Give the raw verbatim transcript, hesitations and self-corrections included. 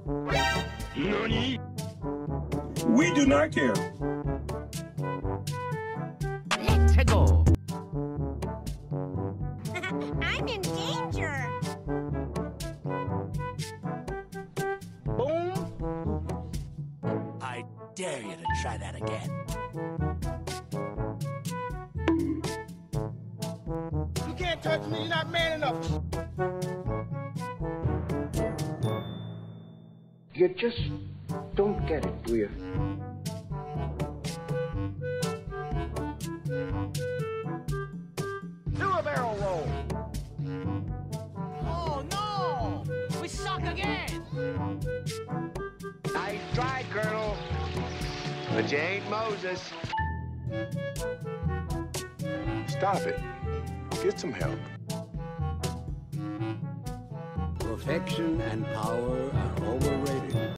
Nani? We do not care. Let's go. I'm in danger. Boom. I dare you to try that again. You can't touch me, you're not man enough. You just don't get it, do you? Do a barrel roll. Oh no! We suck again! Nice try, Colonel. But you ain't Moses. Stop it. Get some help. Perfection and power